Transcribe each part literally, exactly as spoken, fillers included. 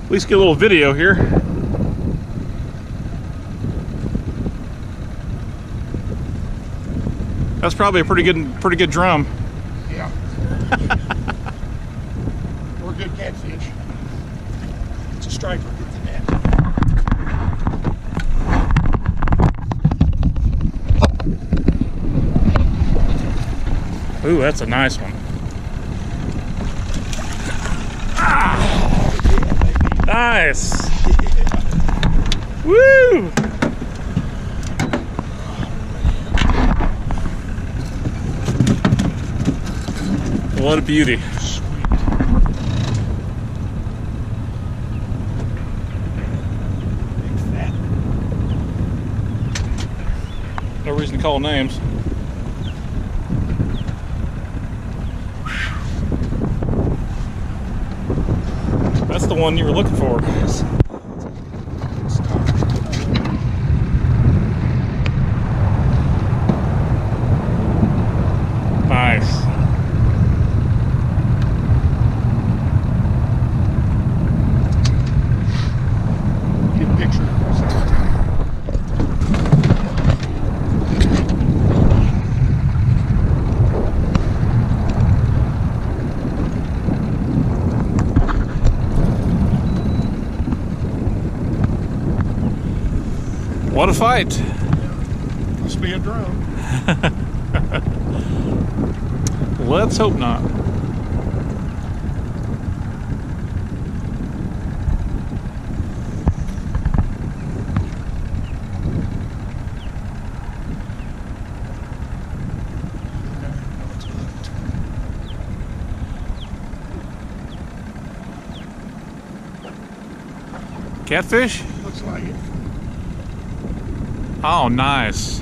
at least get a little video here. That's probably a pretty good, pretty good drum. Yeah. Or good catfish. It's a striker. Get the net. Ooh, that's a nice one. Ah! Nice. Yeah. Woo! What a beauty. Sweet. Big fat. No reason to call names. That's the one you were looking for. Nice. Get a picture. What a fight. Must be a drone. Let's hope not. Catfish? Looks like it. Oh, nice.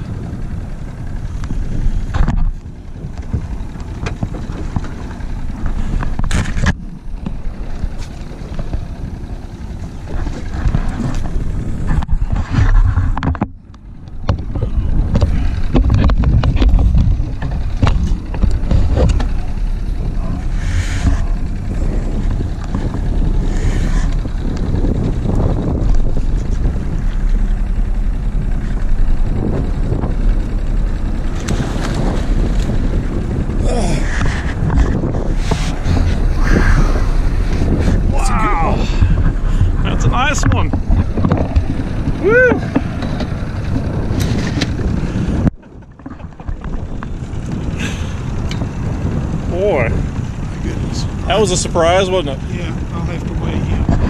Nice one. Woo! Boy. My goodness. That was a surprise, wasn't it? Yeah, I'll have to weigh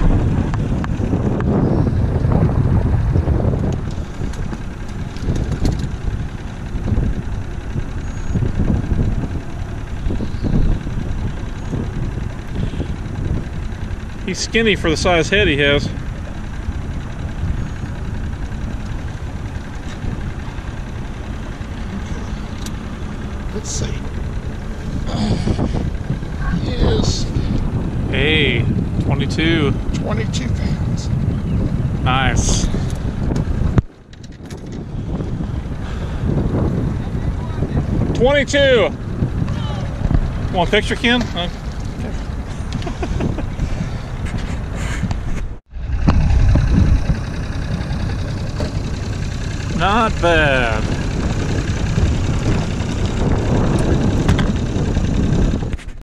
him. He's skinny for the size head he has. Let's see. Yes. Hey, twenty-two. twenty-two pounds. Nice. twenty-two. Want a picture, Ken? Uh, Not bad.